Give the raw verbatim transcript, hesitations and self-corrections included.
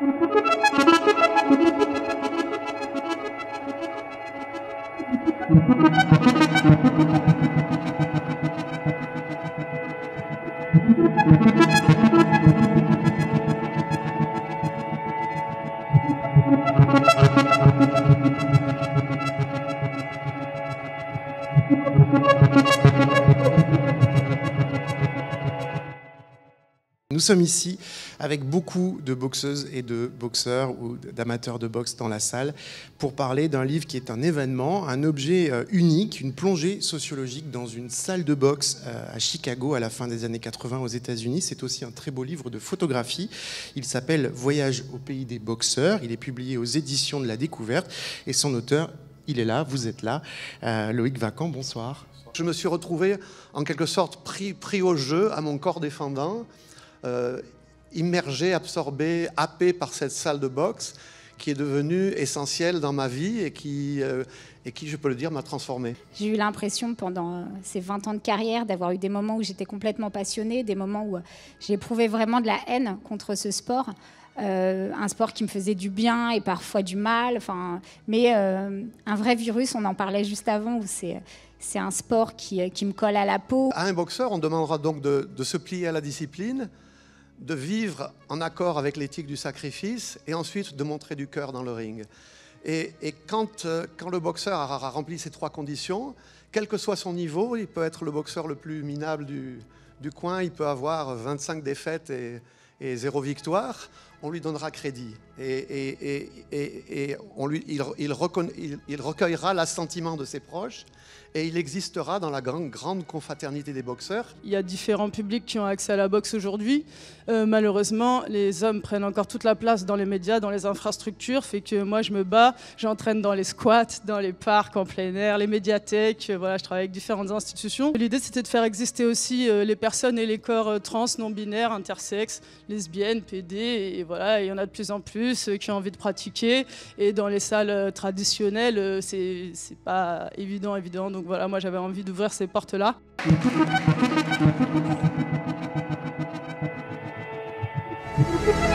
Nous sommes ici avec beaucoup de boxeuses et de boxeurs ou d'amateurs de boxe dans la salle pour parler d'un livre qui est un événement, un objet unique, une plongée sociologique dans une salle de boxe à Chicago à la fin des années quatre-vingts aux États-Unis. C'est aussi un très beau livre de photographie. Il s'appelle « Voyage au pays des boxeurs ». Il est publié aux éditions de la Découverte et son auteur, il est là, vous êtes là. Euh, Loïc Vacant, bonsoir. Je me suis retrouvé en quelque sorte pris, pris au jeu à mon corps défendant. Euh, immergé, absorbé, happé par cette salle de boxe qui est devenue essentielle dans ma vie et qui, euh, et qui je peux le dire, m'a transformé. J'ai eu l'impression pendant ces vingt ans de carrière d'avoir eu des moments où j'étais complètement passionnée, des moments où j'ai éprouvé vraiment de la haine contre ce sport. Euh, un sport qui me faisait du bien et parfois du mal, enfin, mais euh, un vrai virus, on en parlait juste avant, où c'est... C'est un sport qui, qui me colle à la peau. À un boxeur, on demandera donc de, de se plier à la discipline, de vivre en accord avec l'éthique du sacrifice et ensuite de montrer du cœur dans le ring. Et, et quand, quand le boxeur a, a rempli ces trois conditions, quel que soit son niveau, il peut être le boxeur le plus minable du, du coin, il peut avoir vingt-cinq défaites et, et zéro victoire, on lui donnera crédit. Et, et, et, et, et on lui, il, il, il, il recueillera l'assentiment de ses proches et il existera dans la grande, grande confraternité des boxeurs. Il y a différents publics qui ont accès à la boxe aujourd'hui. Euh, malheureusement, les hommes prennent encore toute la place dans les médias, dans les infrastructures, fait que moi je me bats, j'entraîne dans les squats, dans les parcs en plein air, les médiathèques, euh, voilà, je travaille avec différentes institutions. L'idée c'était de faire exister aussi euh, les personnes et les corps euh, trans, non-binaires, intersexes, lesbiennes, P D, et, et voilà, il y en a de plus en plus euh, qui ont envie de pratiquer. Et dans les salles euh, traditionnelles, euh, c'est c'est pas évident, évident. Donc voilà, moi j'avais envie d'ouvrir ces portes-là. Thank you.